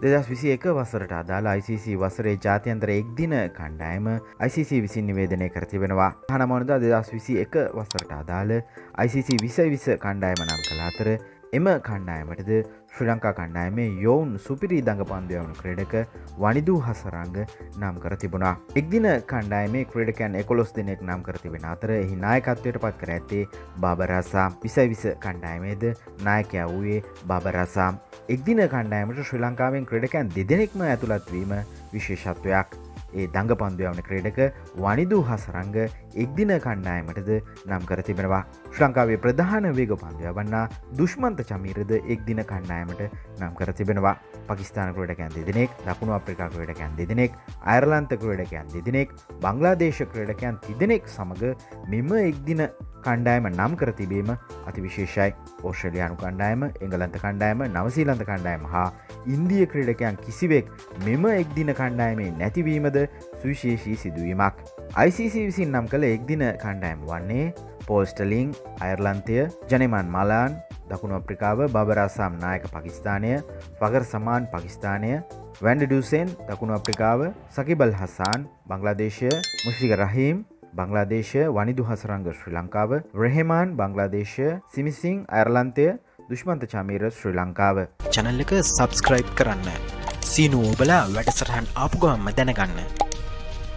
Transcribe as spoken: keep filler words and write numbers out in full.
දෙදහස් විසි එක වසරට අදාළ I C C වසරේ ජාත්‍යන්තර එක්දින කණ්ඩායම I C C විසින් නිවේදනය කර තිබෙනවා. තහනමවනදා දෙදහස් විසි එක වසරට අදාළ I C C විසයි විස කණ්ඩායම නම් කළ අතර එම කණ්ඩායමටද ශ්‍රී ලංකා කණ්ඩායමේ යොවුන් සුපිරි දඟපන්දු යවුණු ක්‍රීඩක වනිදු හසරංග නම් කර තිබුණා. එක්දින කණ්ඩායමේ ක්‍රීඩකයන් එකොළොස් දෙනෙක් නම් කර තිබෙන අතර එහි නායකත්වයට පත් කර ඇත්තේ බාබර් අස්සම්. විසයි විස කණ්ඩායමේද නායකයා වූයේ බාබර් අස්සම්. එක්දින කණ්ඩායමට ශ්‍රී ලංකාවෙන් ක්‍රීඩකයන් දෙදෙනෙක්ම ඇතුළත් වීම විශේෂත්වයක්. ඒ දඟපන්දු යවන ක්‍රීඩක වනිදු හසරංග එක්දින කණ්ඩායමටද නම් කර තිබෙනවා. ශ්‍රී ලංකාවේ ප්‍රධාන වේග පන්දු යවන්නා දුෂ්මන්ත චමීරද එක්දින කණ්ඩායමට නම් කර තිබෙනවා. පාකිස්තාන ක්‍රීඩකයන් දෙදෙනෙක්, දකුණු අප්‍රිකා ක්‍රීඩකයන් දෙදෙනෙක්, අයර්ලන්ත ක්‍රීඩකයන් දෙදෙනෙක්, බංග්ලාදේශ ක්‍රීඩකයන් තිදෙනෙක් සමග මෙම එක්දින කණ්ඩායම නම් කර තිබීම අතිවිශේෂයි. ඕස්ට්‍රේලියානු කණ්ඩායම, එංගලන්ත කණ්ඩායම, නවසීලන්ත කණ්ඩායම හා ඉන්දිය ක්‍රීඩකයන් කිසිවෙක් මෙම එක්දින කණ්ඩායමේ නැතිවීමද සුවිශේෂී සිදුවීමක්. I C C විසින් නම් කළ එක්දින කණ්ඩායම වන්නේ පෝල් ස්ටර්ලින් අයර්ලන්තය, ජනෙමන් මලාන් දකුණු අප්‍රිකාව, බාබර් අස්සම් නායක පාකිස්තානය, ෆගර් සමාන් පාකිස්තානය, වැන්ඩිඩු සෙන් දකුණු අප්‍රිකාව, සකිබ් අල් හසාන් බංග්ලාදේශය, මුෂ්ෆික් රහීම් බංග්ලාදේශය, වනිදු හසරංග ශ්‍රී ලංකාව, රෙහෙමාන් බංග්ලාදේශය, සිමිසිං අයර්ලන්තය, දුෂ්මන්ත චමීර ශ්‍රී ලංකාව. channel එක subscribe කරන්න. සීනු ඔබලා වැඩසටහන් ආපු ගමන්ම දැනගන්න.